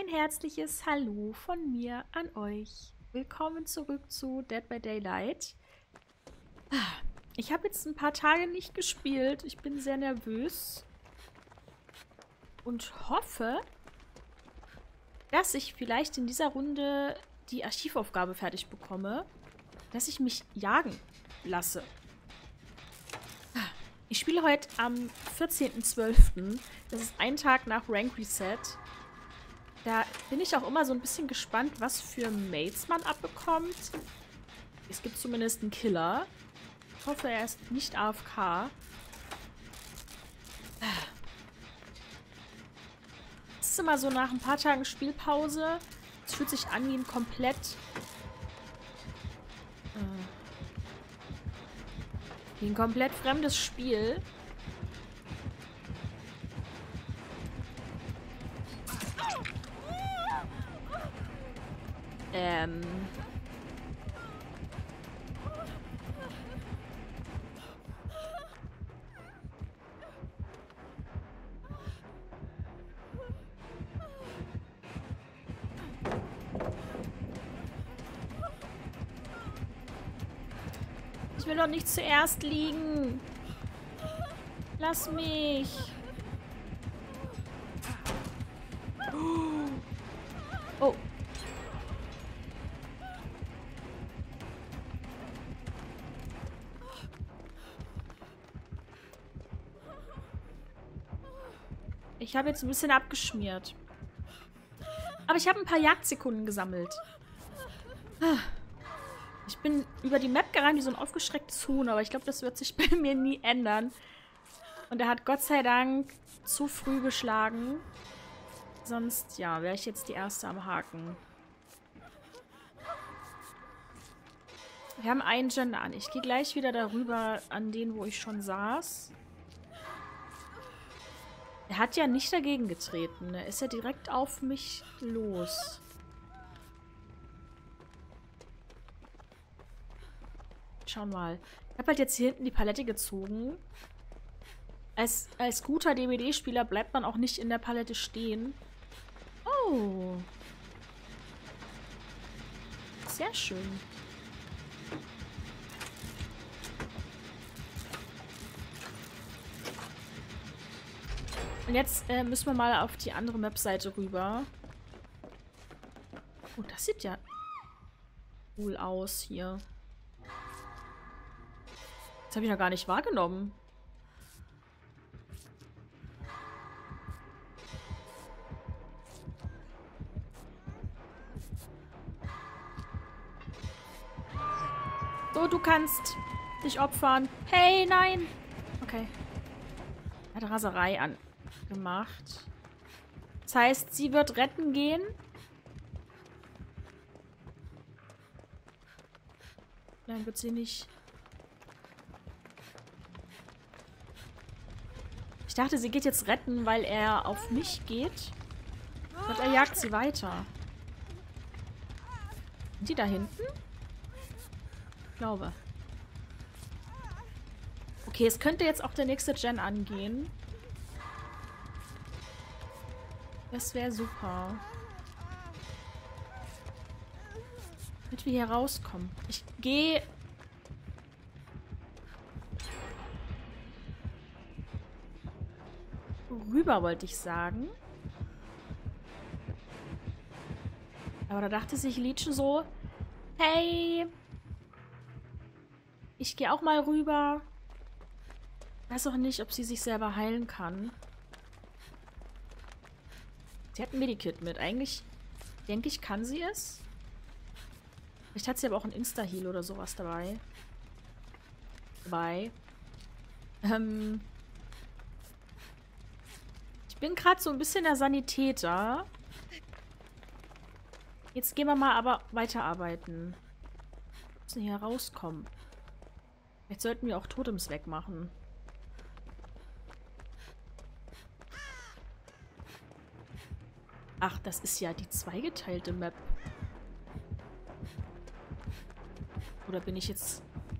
Ein herzliches Hallo von mir an euch. Willkommen zurück zu Dead by Daylight. Ich habe jetzt ein paar Tage nicht gespielt. Ich bin sehr nervös. Und hoffe, dass ich vielleicht in dieser Runde die Archivaufgabe fertig bekomme. Dass ich mich jagen lasse. Ich spiele heute am 14.12. Das ist ein Tag nach Rank Reset. Da bin ich auch immer so ein bisschen gespannt, was für Mates man abbekommt. Es gibt zumindest einen Killer. Ich hoffe, er ist nicht AFK. Es ist immer so nach ein paar Tagen Spielpause. Es fühlt sich an wie ein komplett fremdes Spiel. Ich will doch nicht zuerst liegen. Lass mich. Oh. Ich habe jetzt ein bisschen abgeschmiert. Aber ich habe ein paar Jagdsekunden gesammelt. Ich bin über die Map gerannt wie so ein aufgeschrecktes Huhn, aber ich glaube, das wird sich bei mir nie ändern. Und er hat Gott sei Dank zu früh geschlagen. Sonst, ja, wäre ich jetzt die Erste am Haken. Wir haben einen Gen an. Ich gehe gleich wieder darüber an den, wo ich schon saß. Er hat ja nicht dagegen getreten. Er ist ja direkt auf mich los. Schauen mal. Ich habe halt jetzt hier hinten die Palette gezogen. Als guter DBD-Spieler bleibt man auch nicht in der Palette stehen. Oh. Sehr schön. Und jetzt müssen wir mal auf die andere Map-Seite rüber. Oh, das sieht ja cool aus hier. Das habe ich noch gar nicht wahrgenommen. So, du kannst dich opfern. Hey, nein! Okay. Er hat Raserei angemacht. Das heißt, sie wird retten gehen. Nein, wird sie nicht. Ich dachte, sie geht jetzt retten, weil er auf mich geht. Und er jagt sie weiter. Sind die da hinten? Ich glaube. Okay, es könnte jetzt auch der nächste Gen angehen. Das wäre super. Damit wir hier rauskommen. Ich gehe... rüber, wollte ich sagen. Aber da dachte sich Legion so, hey, ich gehe auch mal rüber. Weiß auch nicht, ob sie sich selber heilen kann. Sie hat ein Medikit mit. Eigentlich, denke ich, kann sie es. Vielleicht hat sie aber auch ein Insta-Heal oder sowas dabei. Ich bin gerade so ein bisschen der Sanitäter. Jetzt gehen wir mal aber weiterarbeiten. Wir müssen hier rauskommen. Vielleicht sollten wir auch Totems wegmachen. Ach, das ist ja die zweigeteilte Map. Oder bin ich jetzt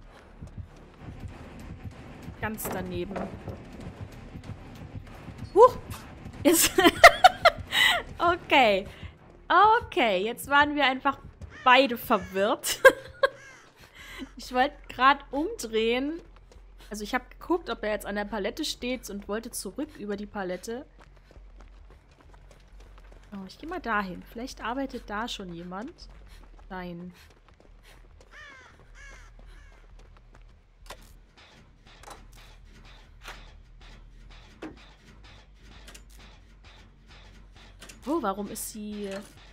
ganz daneben? Ist okay. Okay, jetzt waren wir einfach beide verwirrt. Ich wollte gerade umdrehen. Also ich habe geguckt, ob er jetzt an der Palette steht und wollte zurück über die Palette. Oh, ich gehe mal dahin. Vielleicht arbeitet da schon jemand. Nein. Oh, warum ist sie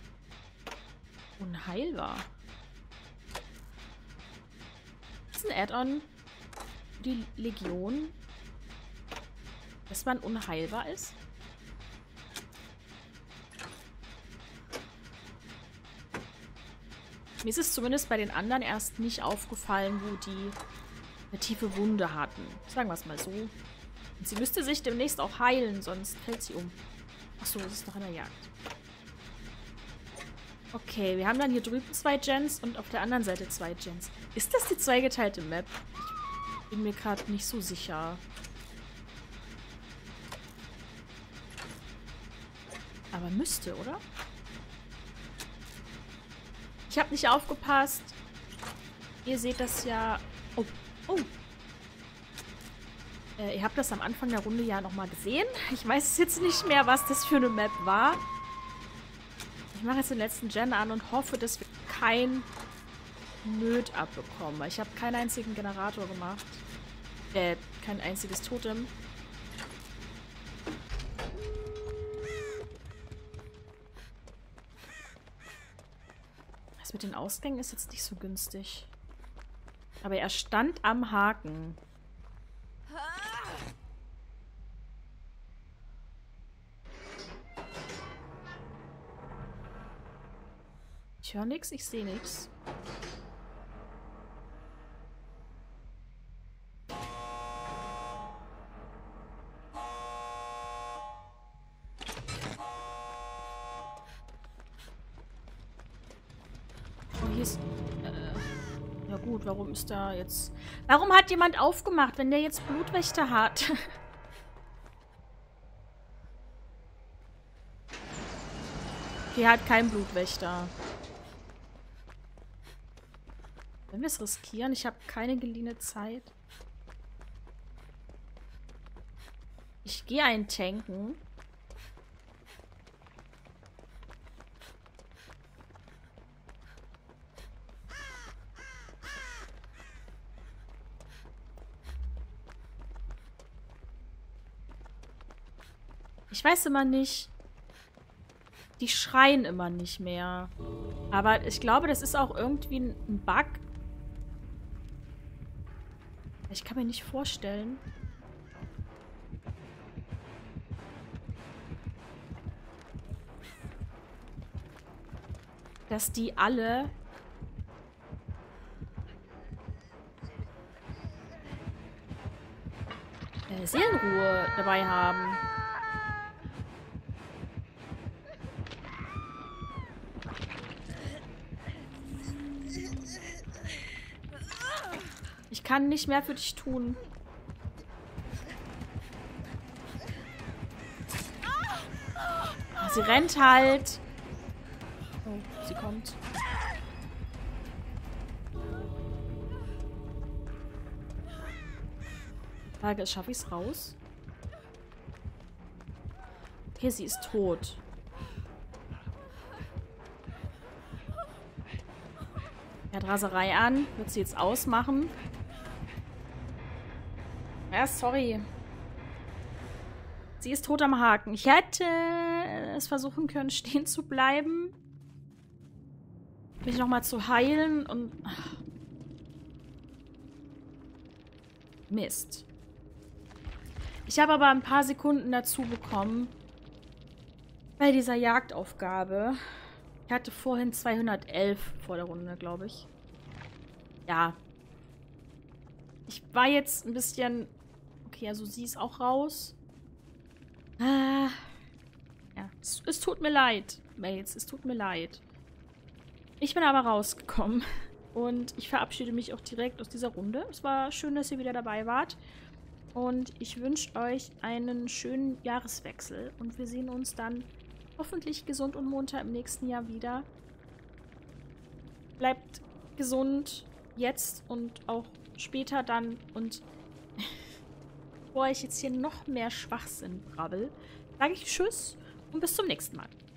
unheilbar? Das ist ein Add-on für die Legion, dass man unheilbar ist. Mir ist es zumindest bei den anderen erst nicht aufgefallen, wo die eine tiefe Wunde hatten. Sagen wir es mal so. Und sie müsste sich demnächst auch heilen, sonst fällt sie um. Achso, das ist noch in der Jagd. Okay, wir haben dann hier drüben 2 Gens und auf der anderen Seite 2 Gens. Ist das die zweigeteilte Map? Ich bin mir gerade nicht so sicher. Aber müsste, oder? Ich habe nicht aufgepasst. Ihr seht das ja... Oh, oh. Ihr habt das am Anfang der Runde ja nochmal gesehen. Ich weiß jetzt nicht mehr, was das für eine Map war. Ich mache jetzt den letzten Gen an und hoffe, dass wir kein Nöt abbekommen. Weil ich habe keinen einzigen Generator gemacht. Kein einziges Totem. Das mit den Ausgängen ist jetzt nicht so günstig. Aber er stand am Haken. Ich höre nichts, ich sehe nichts. Oh, hier ist... ja gut, warum ist da jetzt... Warum hat jemand aufgemacht, wenn der jetzt Blutwächter hat? Okay, er hat keinen Blutwächter. Wenn wir es riskieren? Ich habe keine geliehene Zeit. Ich gehe einen tanken. Ich weiß immer nicht. Die schreien immer nicht mehr. Aber ich glaube, das ist auch irgendwie ein Bug. Ich kann mir nicht vorstellen. Dass die alle Seelenruhe dabei haben. Ich kann nicht mehr für dich tun. Oh, sie rennt halt. Oh, sie kommt. Frage ist, schaffe ich es raus? Okay, sie ist tot. Er hat Raserei an. Wird sie jetzt ausmachen? Ja, sorry. Sie ist tot am Haken. Ich hätte es versuchen können, stehen zu bleiben. Mich nochmal zu heilen und... Ach. Mist. Ich habe aber ein paar Sekunden dazu bekommen. Bei dieser Jagdaufgabe. Ich hatte vorhin 211 vor der Runde, glaube ich. Ja. Ich war jetzt ein bisschen... Okay, also sie ist auch raus. Ja, es tut mir leid, Mails. Es tut mir leid. Ich bin aber rausgekommen. Und ich verabschiede mich auch direkt aus dieser Runde. Es war schön, dass ihr wieder dabei wart. Und ich wünsche euch einen schönen Jahreswechsel. Und wir sehen uns dann hoffentlich gesund und munter im nächsten Jahr wieder. Bleibt gesund jetzt und auch später dann. Und bevor ich jetzt hier noch mehr Schwachsinn brabbel, sage ich Tschüss und bis zum nächsten Mal.